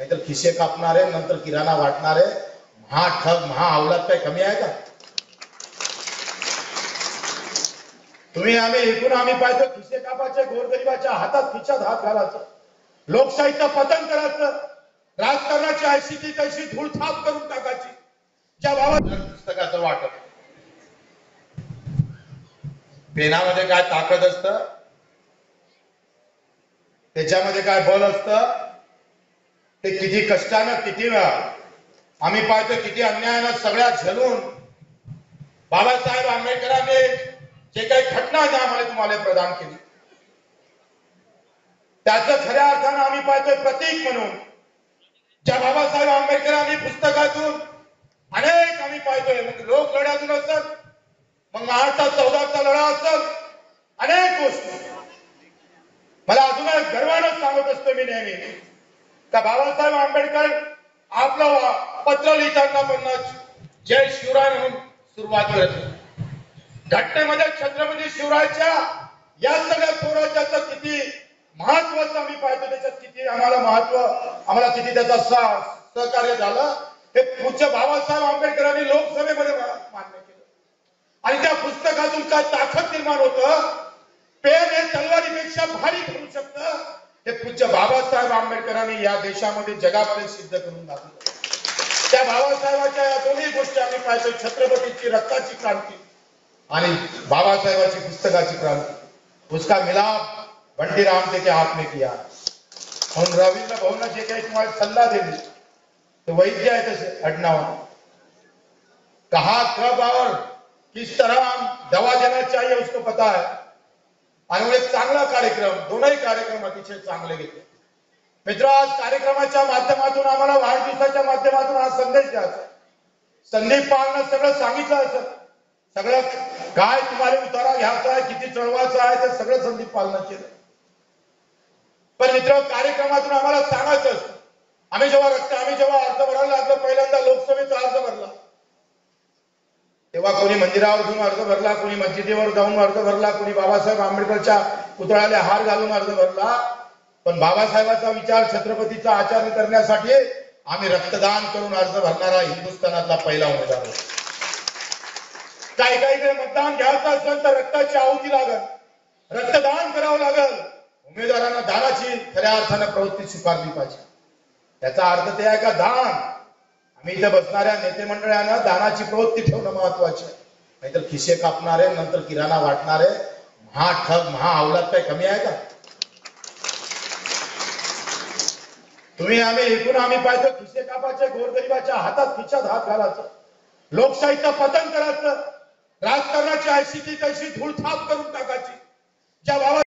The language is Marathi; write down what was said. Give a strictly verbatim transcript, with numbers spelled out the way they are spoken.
नाहीतर खिसे कापणारे, नंतर किराणा वाटणारे महा ठग महा अवलाद काय कमी आहे का? तुम्ही आम्ही एकूण आम्ही पाहतो खिसे कापाचे, गोरगरिबाच्या हातात खिशात हात घालायचं, लोकशाहीचं पतन करायचं, राजकारणाची ऐशी ती तशी धूळथाप करून टाकायची. ज्या भावात पुस्तकाचं वाटप, पेनामध्ये काय ताकद असतं, त्याच्यामध्ये काय बल असतं, ते किती कष्टानं किती वेळा आम्ही पाहतो, किती अन्यायानं सगळ्या झेलून बाबासाहेब आंबेडकरांनी जे काही घटना आम्हाला तुम्हाला प्रदान केली, त्याचं खऱ्या अर्थानं आम्ही पाहतोय प्रतीक म्हणून ज्या बाबासाहेब आंबेडकरांनी पुस्तकातून अनेक आम्ही पाहतोय, मग लोक लढ्यातून असत, मग महाडचा चौदाचा लढा असत, अनेक गोष्टी मला अजून गर्वानं सांगत असतो मी नेहमी का बाबासाहेब आंबेडकर आपलं पत्र लिहिताना पण जय शिवराय म्हणून सुरुवात करत, घटनेमध्ये छत्रपती शिवरायाच्या या सगळ्या थोराच्या किती महत्वाचं आम्ही पाहतो, त्याच्यात किती आम्हाला महत्व, आम्हाला किती त्याचा सहकार्य झालं, हे पूज्य बाबासाहेब आंबेडकरांनी लोकसभेमध्ये मान्य केलं. आणि त्या पुस्तकातून काय ताकद निर्माण होतं, पेन हे तलवारीपेक्षा भारी करू शकतं, हे पूज्य बाबासाहेब आंबेडकरांनी या देशामध्ये जगामध्ये सिद्ध करून दाखवलं. त्या बाबासाहेबांच्या या दोन्ही गोष्टी आम्ही पाहतो, छत्रपतीची रक्ताची क्रांती आणि बाबासाहेबांची पुस्तकाची क्रांती, उसका मिलाप बंटी राम के हाथ में किया. म्हणून रवींद्र भाऊंना जे काही तुम्हाला सल्ला दिली तो वैद्य आहे, तसे अडनाव कहा कब और किस तरह दवा देना चाहिए उसको पता है. आणि एक चांगला कार्यक्रम, दोनही कार्यक्रम अतिशय चांगले घेतले. मित्र, आज कार्यक्रमाच्या माध्यमातून आम्हाला वाढदिवसाच्या माध्यमातून हा संदेश द्यायचा. संदीप पालनं सगळं सांगितलं असं, सगळं काय तुम्हाला उतारा घ्यायचा आहे, किती चढवायचा आहे, ते सगळं संदीप पालनं केलं. पण मित्र, कार्यक्रमातून आम्हाला सांगायचं असतं, आम्ही जेव्हा रक्त आम्ही जेव्हा अर्ज भरायला लागलो, पहिल्यांदा लोकसभेचा अर्ज भरला, तेव्हा कोणी मंदिरावर जाऊन अर्ज भरला, कोणी मस्जिदीवर जाऊन अर्ज भरला, कोणी बाबासाहेब आंबेडकरच्या पुतळ्याला हार घालून अर्ज भरला. पण बाबासाहेबांचा विचार, छत्रपतीचा आचरण करण्यासाठी आम्ही रक्तदान करून अर्ज भरणारा हिंदुस्थानातला पहिला उमेदवार होतो. काही काही मतदान घ्यायचं असेल तर रक्ताची आहुती लागल, रक्तदान करावं लागल, उमेदवारांना दानाची खऱ्या अर्थानं प्रवृत्ती स्वीकारली पाहिजे. त्याचा अर्थ ते आहे का दान, आम्ही इथे बसणाऱ्या नेते मंडळानं दानाची प्रवृत्ती ठेवणं महत्वाचे आहे. नाहीतर खिसे कापणारे, नंतर किराणा वाटणारे महा ठग महा अवलाद काय कमी आहे का? तुम्ही आम्ही एकूण आम्ही पाहतो खिसे कापाचे, गोरगरिबाच्या हातात खिशात हात घालायचं, लोकशाहीचं पतन करायचं, राजकारणाची ऐशी ती तशी धूळथाप करून टाकायची. ज्या बाबा